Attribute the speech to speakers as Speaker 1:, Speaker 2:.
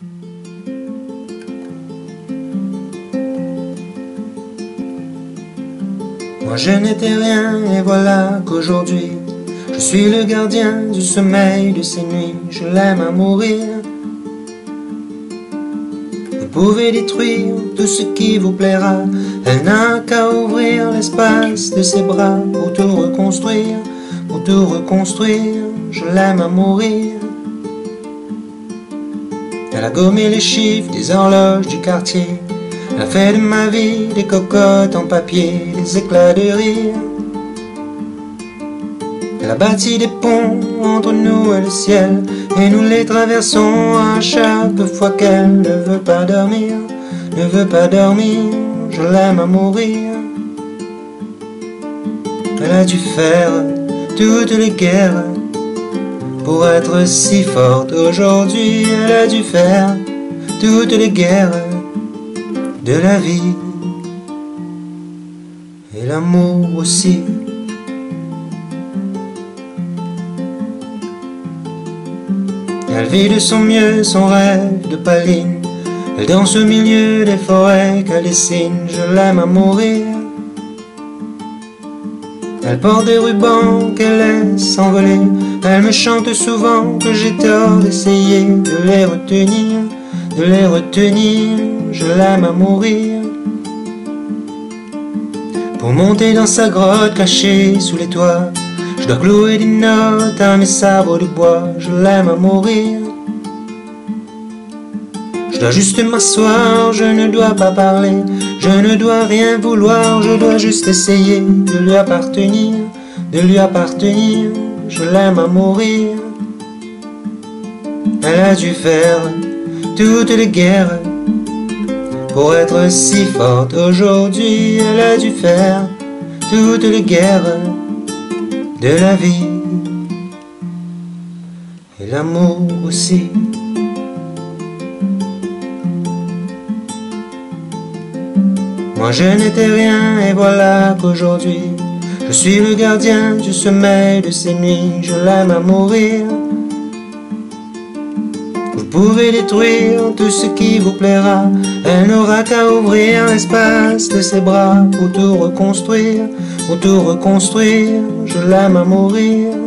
Speaker 1: Moi je n'étais rien et voilà qu'aujourd'hui je suis le gardien du sommeil de ces nuits. Je l'aime à mourir. Vous pouvez détruire tout ce qui vous plaira. Elle n'a qu'à ouvrir l'espace de ses bras pour tout reconstruire, pour tout reconstruire. Je l'aime à mourir. Elle a gommé les chiffres des horloges du quartier. Elle a fait de ma vie des cocottes en papier, des éclats de rire. Elle a bâti des ponts entre nous et le ciel, et nous les traversons à chaque fois qu'elle ne veut pas dormir, ne veut pas dormir. Je l'aime à mourir. Elle a dû faire toutes les guerres pour être si forte aujourd'hui. Elle a dû faire toutes les guerres de la vie et l'amour aussi. Elle vit de son mieux son rêve de Paline. Elle danse au milieu des forêts qu'elle dessine. Je l'aime à mourir. Elle porte des rubans qu'elle laisse s'envoler. Elle me chante souvent que j'ai tort d'essayer de les retenir, de les retenir. Je l'aime à mourir. Pour monter dans sa grotte cachée sous les toits, je dois clouer des notes à mes sabres de bois. Je l'aime à mourir. Je dois juste m'asseoir, je ne dois pas parler, je ne dois rien vouloir, je dois juste essayer de lui appartenir, de lui appartenir. Je l'aime à mourir. Elle a dû faire toutes les guerres pour être si forte aujourd'hui. Elle a dû faire toutes les guerres de la vie et l'amour aussi. Moi je n'étais rien et voilà qu'aujourd'hui je suis le gardien du sommeil de ces nuits. Je l'aime à mourir. Vous pouvez détruire tout ce qui vous plaira. Elle n'aura qu'à ouvrir l'espace de ses bras pour tout reconstruire, pour tout reconstruire. Je l'aime à mourir.